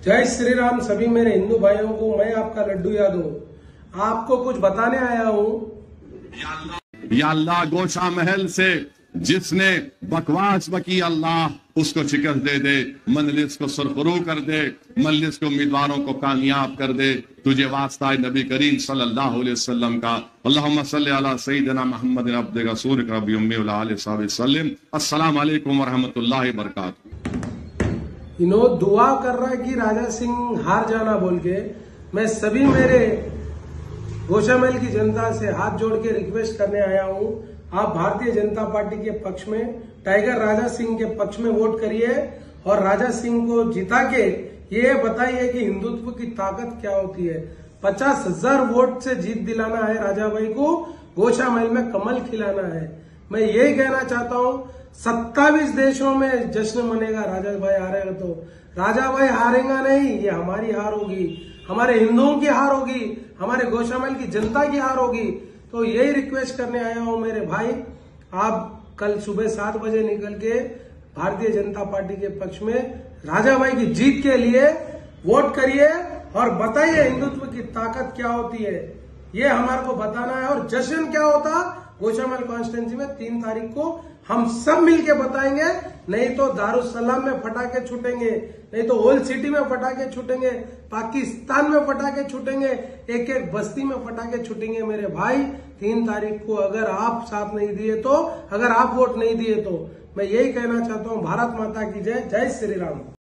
जय श्री राम सभी मेरे हिंदू भाइयों को। मैं आपका लड्डू यादव आपको कुछ बताने आया हूँ। या अल्लाह गोशा महल से जिसने बकवास बकी, अल्लाह उसको शिकस्त दे दे, मजलिस को सुरखरू कर दे, मजलिस के उम्मीदवारों को कामयाब कर दे। तुझे वास्ता नबी करीम सल्लल्लाहु अलैहि वसल्लम का। अल्लाहुम्मा सल्ली अला सय्यिदिना मुहम्मद अब्दिका रसूलिका व उम्मी व आलिहि वसल्लम। अस्सलाम वालेकुम व रहमतुल्लाहि व बरकातहू। इन्हों दुआ कर रहा है कि राजा सिंह हार जाना बोल के। मैं सभी मेरे गोशामहल की जनता से हाथ जोड़ के रिक्वेस्ट करने आया हूँ, आप भारतीय जनता पार्टी के पक्ष में टाइगर राजा सिंह के पक्ष में वोट करिए और राजा सिंह को जिता के ये बताइए कि हिंदुत्व की ताकत क्या होती है। 50,000 वोट से जीत दिलाना है राजा भाई को, गोशामहल में कमल खिलाना है। मैं यही कहना चाहता हूँ, 27 देशों में जश्न मनेगा राजा भाई हारेगा तो। राजा भाई हारेगा नहीं, ये हमारी हार होगी, हमारे हिंदुओं की हार होगी, हमारे गोशामहल की जनता की हार होगी। तो यही रिक्वेस्ट करने आया हूं मेरे भाई, आप कल सुबह 7 बजे निकल के भारतीय जनता पार्टी के पक्ष में राजा भाई की जीत के लिए वोट करिए और बताइए हिंदुत्व की ताकत क्या होती है, ये हमारे को बताना है। और जश्न क्या होता गोशामहल कॉन्स्टिट्यूंसी में 3 तारीख को हम सब मिलके बताएंगे। नहीं तो दारुसलाम में फटाके छूटेंगे, नहीं तो ओल्ड सिटी में फटाके छूटेंगे, पाकिस्तान में फटाके छूटेंगे, एक एक बस्ती में फटाके छूटेंगे मेरे भाई 3 तारीख को। अगर आप साथ नहीं दिए तो, अगर आप वोट नहीं दिए तो। मैं यही कहना चाहता हूँ, भारत माता की जय, जय श्री राम।